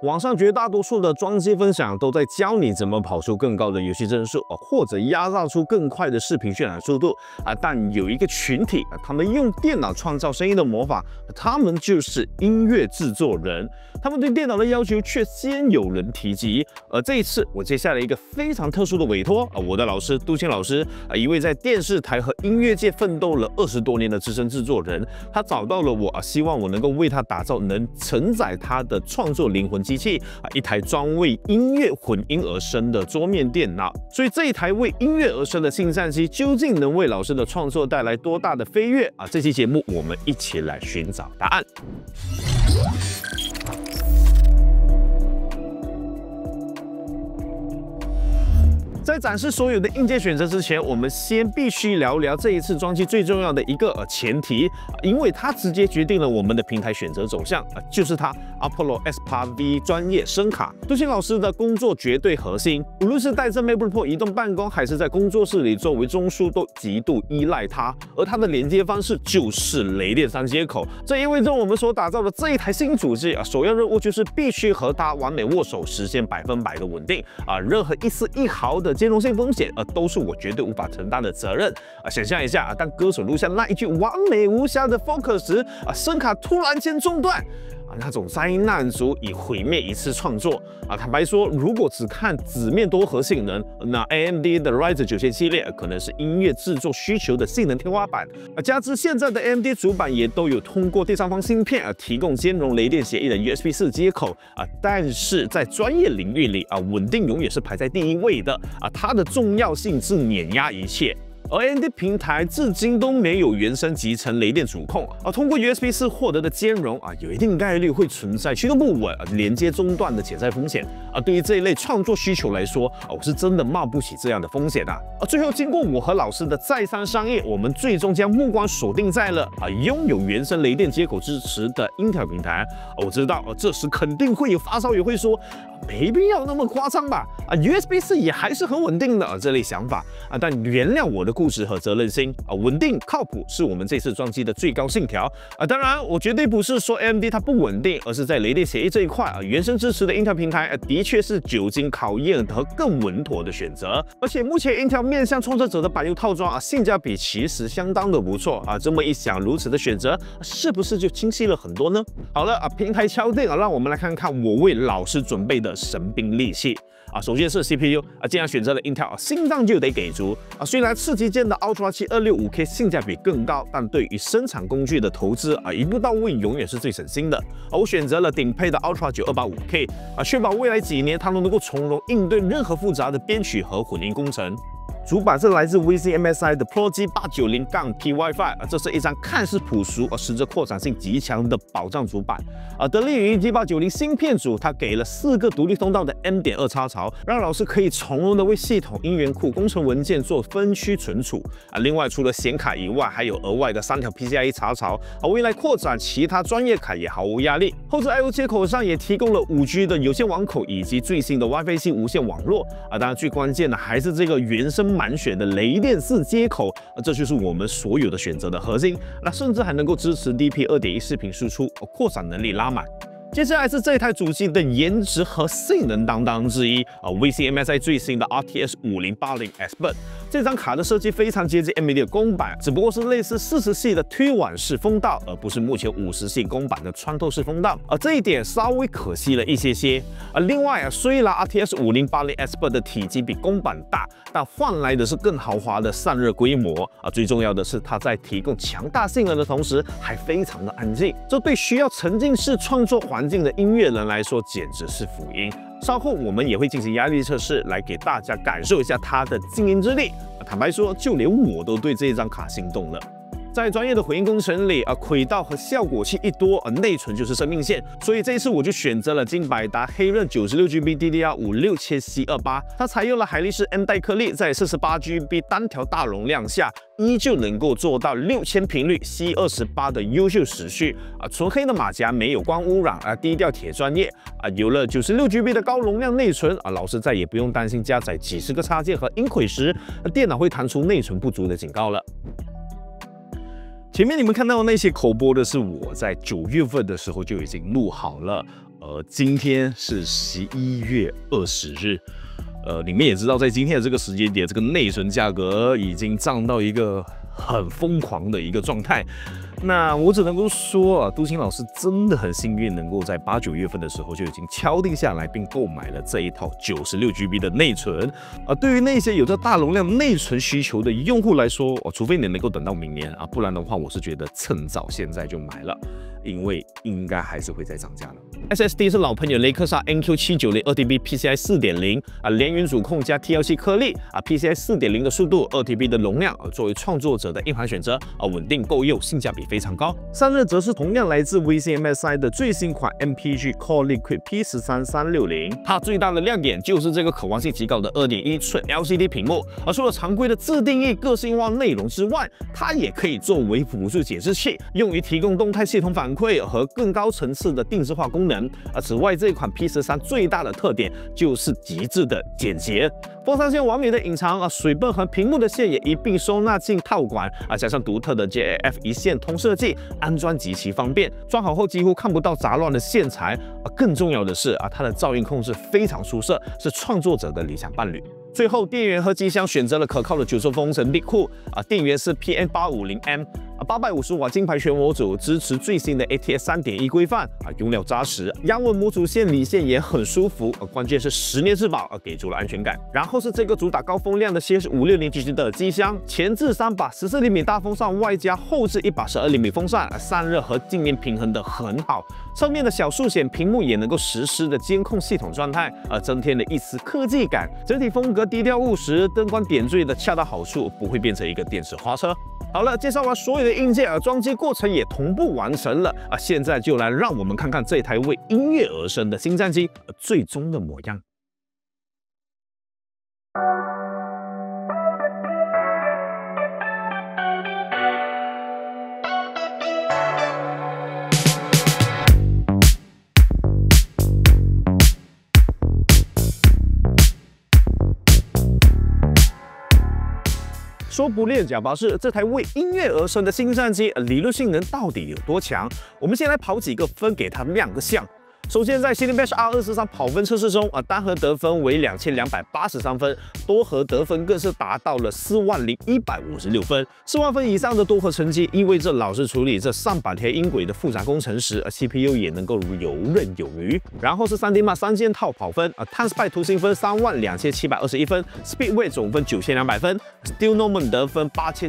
網上絕大多數的裝機分享都在教你怎麼跑出更高的遊戲帧數或者壓榨出更快的視頻渲染速度但有一個群體他們用電腦創造聲音的魔法，他們就是音樂製作人。他們對電腦的要求卻鮮有人提及。而這一次，我接下了一個非常特殊的委託我的老師杜青老師一位在電視台和音樂界奮鬥了20多年的資深製作人，他找到了我希望我能夠為他打造能承載他的創作靈魂機器一台專為音樂混音而生的桌面電腦。所以這一台為音樂而生的新戰機究竟能為老師的創作帶來多大的飛躍這期節目我們一起來尋找答案。在展示所有的硬件選擇之前，我們先必須聊聊這一次裝機最重要的一個前提，因為它直接決定了我們的平台選擇走向就是它 Apollo S8V 專業聲卡。杜青老師的工作絕對核心，無論是帶着 MacBook Pro 移動辦公，還是在工作室裡作為中樞，都極度依賴它。而它的連接方式就是雷電3接口，這意味着我們所打造的這一台新主機首要任務就是必須和它完美握手，實現100%的穩定任何一絲一毫的兼容性風險都是我絕對無法承擔的責任想象一下當歌手錄下那一句完美無瑕的 focus 時聲卡突然間中斷那種災難足以毀滅一次創作坦白說，如果只看紙面多核性能，那 AMD 的 Ryzen 9000系列可能是音樂製作需求的性能天花板加之現在的 AMD 主板也都有通過第三方芯片提供兼容雷電協議的 USB4 接口但是在專業領域裡穩定永遠是排在第一位的它的重要性是碾壓一切。而 AMD 平台至今都沒有原生集成雷電主控通過 USB4 獲得的兼容有一定概率會存在驅動不穩連接中斷的潛在風險對於這一類創作需求來說我是真的冒不起這樣的風險最後經過我和老師的再三商議，我們最終將目光鎖定在了擁有原生雷電接口支持的 Intel 平台我知道這時肯定會有發燒友會說沒必要那麼誇張吧USB4 也還是很穩定的這類想法但原諒我的故事和責任心穩定靠譜是我們這次裝機的最高信條當然我絕對不是說 AMD 它不穩定，而是在雷電協議這一塊原生支持的 Intel 平台的確是久經考驗和更穩妥的選擇。而且目前 Intel 面向創作者的百用套裝性價比其實相當的不錯這麼一想，如此的選擇是不是就清晰了很多呢？好了平台敲定让我们来看看我為老師準備的神兵利器首先是 CPU 既然選擇了 Intel 心臟就得給足雖然次級件的 Ultra 7 265K 性價比更高，但對於生產工具的投資一步到位永遠是最省心的我選擇了頂配的 Ultra 9 285K 確保未來幾年它都能夠從容應對任何複雜的編曲和混音工程。主板是來自 VCMSI 的 Pro G890-P Wi-Fi 這是一張看似樸素實則擴展性極強的保障主板得力於 G890 芯片組，它給了4個獨立通道的 M.2 插槽，讓老師可以從容的為系統音源庫工程文件做分區存儲另外除了顯卡以外，還有額外的3條 PCIe 插槽未來擴展其他專業卡也毫無壓力。後置 I/O 接口上也提供了5G 的有線網口以及最新的 WiFi 6無線網絡當然最關鍵的還是這個原生滿選的雷電4接口這就是我們所有的選擇的核心甚至還能夠支持 DP 2.1 視頻輸出擴展能力拉滿。接下來是這台主機的顏值和性能擔當之一VCMSI 最新的 RTS 5080 Expert 這張卡的設計非常接近 AMD 的公版，只不過是類似40系的推挽式風道，而不是目前50系公版的穿透式風道這一點稍微可惜了一些另外雖然 RTS 5080 Expert 的體積比公版大，但換來的是更豪華的散熱規模最重要的是它在提供強大性能的同時還非常的安靜，這對需要沉浸式創作環境的音樂人來說簡直是福音。稍後我們也會進行壓力測試，來給大家感受一下它的靜音之力。坦白說，就連我都對這張卡心動了。在專業的混音工程裡軌道和效果器一多內存就是生命線，所以這一次我就選擇了金百達黑刃 96GB DDR5 6000C28，它採用了海力士 M 带顆粒，在 48GB 單條大容量下，依舊能夠做到6000頻率 C28的優秀時序純黑的馬甲沒有光污染低調鐵專業有了 96GB 的高容量內存老師再也不用擔心加載幾十個插件和音軌時電腦會彈出內存不足的警告了。前面你們看到的那些口播的是我在9月份的時候就已經錄好了， 今天是11月20日，你們也知道，在今天的這個時間點，这個內存價格已經漲到一個很瘋狂的一個狀態。那我只能夠說啊，杜欽老師真的很幸運，能夠在8、9月份的時候就已經敲定下來，並購買了這一套96GB 的內存。對於那些有着大容量內存需求的用戶來說，除非你能夠等到明年啊，不然的話，我是覺得趁早現在就買了，因為應該還是會再漲價了。SSD 是老朋友雷克薩 NQ790 2TB PCI 4.0聯雲主控加 TLC 顆粒PCI 4.0的速度，2TB 的容量作為創作者的硬盤選擇穩定夠用，性價比非常高。散熱則是同樣來自 VCMSI 的最新款 MPG Core Liquid P13360，它最大的亮點就是這個可玩性極高的2.1寸 LCD 屏幕，除了常規的自定義個性化內容之外，它也可以作為輔助解釋器，用於提供動態系統反饋和更高層次的定制化功能。此外，這款 P13最大的特點就是極致的簡潔，風扇線完美的隱藏水泵和屏幕的線也一併收納進套管加上獨特的 JAF 一線通設計，安裝極其方便，裝好後幾乎看不到雜亂的線材。更重要的是它的噪音控制非常出色，是創作者的理想伴侶。最後，電源和機箱選擇了可靠的90峰程力庫電源是 PM850M，850瓦金牌全模組，支持最新的 ATX 3.1規範用料扎實，壓穩模組線裡線也很舒服，關鍵是10年質保給足了安全感。然後是這個主打高風量的 CS560GG 的機箱，前置3把14厘米大風扇，外加後置1把12厘米風扇，散熱和靜音平衡的很好。側面的小數顯屏幕也能夠實時的監控系統狀態，增添了一絲科技感。整體風格低調務實，燈光點綴的恰到好處，不會變成一個電池花車。好了，介紹完所有的硬件，裝機過程也同步完成了現在就來讓我們看看這台為音樂而生的新戰機最終的模樣。說不練假巴式，這台為音樂而生的新戰機理論性能到底有多強？我們先來跑幾個分，給它亮個相。首先，在 Cinebench R243跑分測試中，單核得分為2283分，多核得分更是達到了40156分。4萬分以上的多核成績，意味着老是處理這上百條音軌的複雜工程時，CPU 也能夠游刃有餘。然後是 3D Mark 3件套跑分，Timespy 圖形分32721分 ，Speedway 總分9200分 ，Steel Norman 得分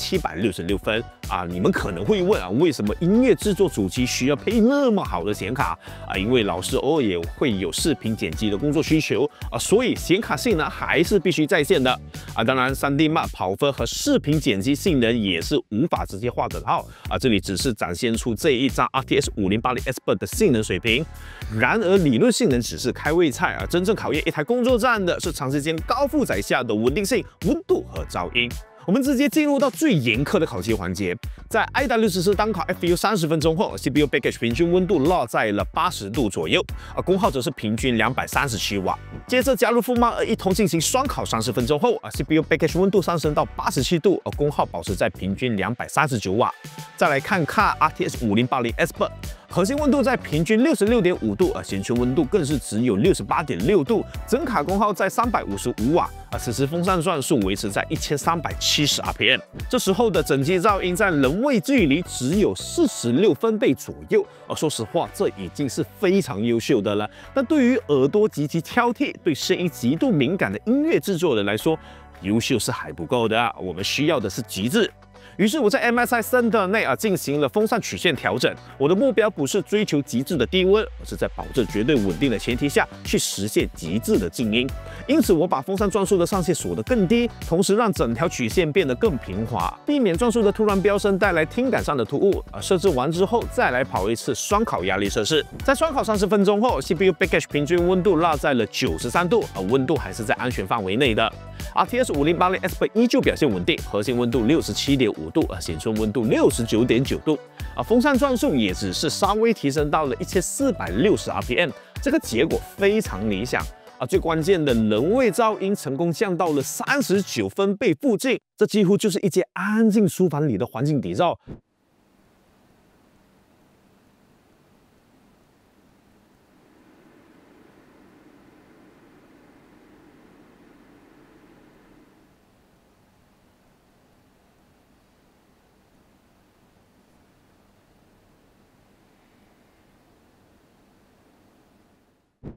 8766分。你們可能會問為什麼音樂製作主機需要配那麼好的顯卡？因為老師偶爾也會有視頻剪輯的工作需求所以顯卡性能還是必須在線的當然 3D Mark 跑分和視頻剪輯性能也是無法直接劃等號這裡只是展現出這一張 RTX 5080 Expert 的性能水平。然而理論性能只是開胃菜真正考驗一台工作站的是長時間高負載下的穩定性、溫度和噪音。我們直接進入到最嚴苛的考級環節，在 IW14單考 FPU 30分鐘後 ，CPU package 平均溫度落在了80度左右，功耗則是平均237瓦。接着加入富曼2一同進行雙考30分鐘後，CPU package 溫度上升到87度，功耗保持在平均239瓦。再來看 RTX 5080 Expert。核心溫度在平均66.5度，顯存溫度更是只有68.6度，整卡功耗在355瓦，此時風扇轉速維持在1370 RPM。這時候的整機噪音在人位距離只有46分貝左右，說實話，這已經是非常優秀的了。但對於耳朵極其挑剔、對聲音極度敏感的音樂製作人來說，優秀是還不夠的，我們需要的是極致。於是我在 MSI Center 內進行了風扇曲線調整。我的目標不是追求極致的低溫，而是在保證絕對穩定的前提下去實現極致的靜音。因此，我把風扇轉速的上限鎖得更低，同時讓整條曲線變得更平滑，避免轉速的突然飆升帶來聽感上的突兀。設置完之後，再來跑一次雙烤壓力測試。在雙烤30分鐘後 ，CPU package 平均溫度落在了93度，溫度還是在安全範圍內的。RTX 5080 Expert 依舊表現穩定，核心溫度67.5度，顯存溫度69.9度，風扇轉速也只是稍微提升到了1460 RPM， 這個結果非常理想。最關鍵的人位噪音成功降到了39分貝附近，這幾乎就是一間安靜書房裡的環境底噪。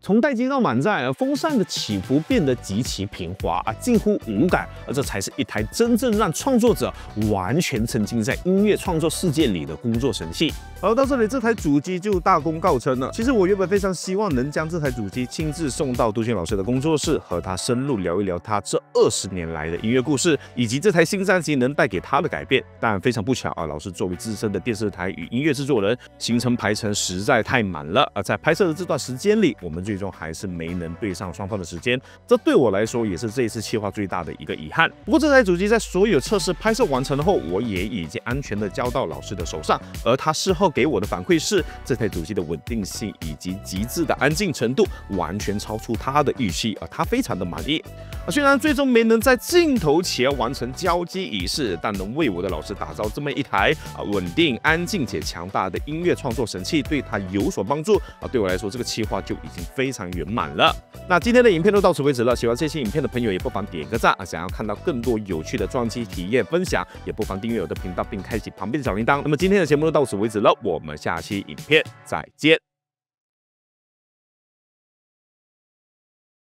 從待機到滿載，風扇的起伏變得極其平滑近乎無感，而這才是一台真正讓創作者完全沉浸在音樂創作世界裡的工作神器。而到這裡，這台主機就大功告成了。其實我原本非常希望能將這台主機親自送到杜鵑老師的工作室，和他深入聊一聊他這20年來的音樂故事，以及這台新專輯能帶給他的改变。但非常不巧老師作為資深的電視台與音樂制作人，行程排程實在太滿了。而在拍攝的這段時間裡，我們最終還是沒能對上雙方的時間，這對我來說也是這一次企劃最大的一個遺憾。不過這台主機在所有測試拍攝完成後，我也已經安全的交到老師的手上，而他事後給我的反饋是，這台主機的穩定性以及極致的安靜程度完全超出他的預期，而他非常的滿意。雖然最終沒能在鏡頭前完成交機儀式，但能為我的老師打造這麼一台穩定、安靜且強大的音樂創作神器，對他有所幫助對我來說，這個企劃就已經非常圓滿了。那今天的影片就到此為止了，喜歡這期影片的朋友也不妨點個讚想要看到更多有趣的裝機體驗分享，也不妨訂閱我的頻道並開啟旁邊的小鈴鐺。那麼今天的節目就到此為止了，我們下期影片再見。